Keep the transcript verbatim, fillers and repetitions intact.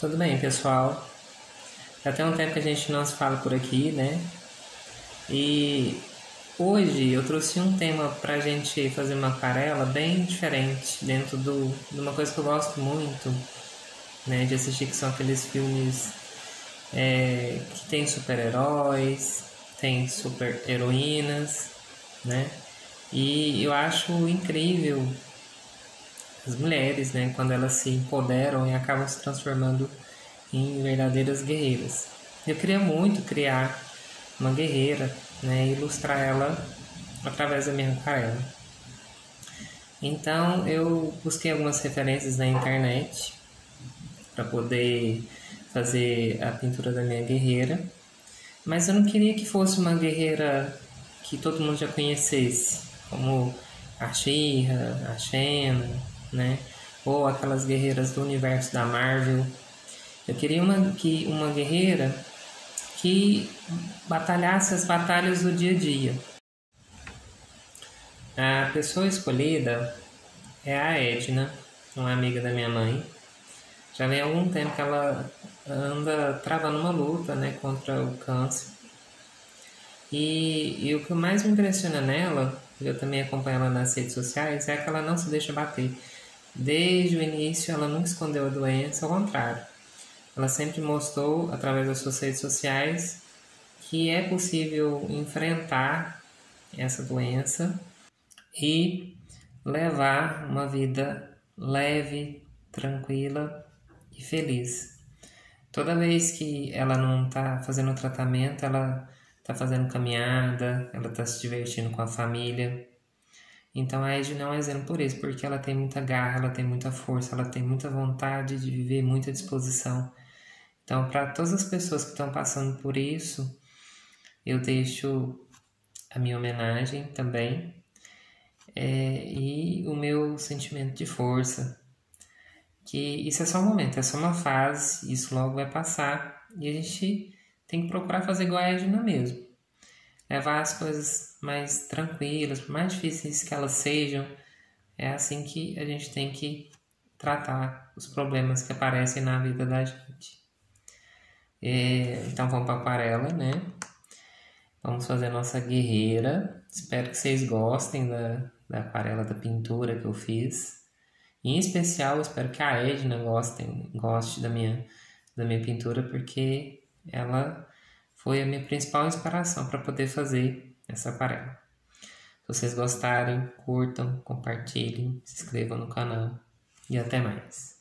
Tudo bem, pessoal? Já tem um tempo que a gente não se fala por aqui, né? E hoje eu trouxe um tema pra gente fazer uma aquarela bem diferente, dentro do, de uma coisa que eu gosto muito, né? De assistir, que são aqueles filmes é, que tem super-heróis, tem super-heroínas, né? E eu acho incrível as mulheres, né? Quando elas se empoderam e acabam se transformando em verdadeiras guerreiras. Eu queria muito criar uma guerreira, né, e ilustrar ela através da minha aquarela. Então eu busquei algumas referências na internet para poder fazer a pintura da minha guerreira, mas eu não queria que fosse uma guerreira que todo mundo já conhecesse, como a She-Ra, a Xena, né, ou aquelas guerreiras do universo da Marvel. Eu queria uma, que, uma guerreira que batalhasse as batalhas do dia a dia. A pessoa escolhida é a Edna, uma amiga da minha mãe. Já vem há algum tempo que ela anda travando uma luta, né, contra o câncer. E, e o que mais me impressiona nela, eu também acompanho ela nas redes sociais, é que ela não se deixa bater. Desde o início ela nunca escondeu a doença, ao contrário. Ela sempre mostrou, através das suas redes sociais, que é possível enfrentar essa doença e levar uma vida leve, tranquila e feliz. Toda vez que ela não está fazendo tratamento, ela está fazendo caminhada, ela está se divertindo com a família. Então a Edna é um exemplo por isso, porque ela tem muita garra, ela tem muita força, ela tem muita vontade de viver, muita disposição. Então, para todas as pessoas que estão passando por isso, eu deixo a minha homenagem também é, e o meu sentimento de força, que isso é só um momento, é só uma fase, isso logo vai passar e a gente tem que procurar fazer igual a Edna mesmo, levar as coisas mais tranquilas, por mais difíceis que elas sejam, é assim que a gente tem que tratar os problemas que aparecem na vida da gente. É, então vamos para a aquarela, né? Vamos fazer a nossa guerreira. Espero que vocês gostem da, da aquarela, da pintura que eu fiz. Em especial, espero que a Edna gostem, goste da minha, da minha pintura, porque ela foi a minha principal inspiração para poder fazer essa aquarela. Se vocês gostarem, curtam, compartilhem, se inscrevam no canal e até mais.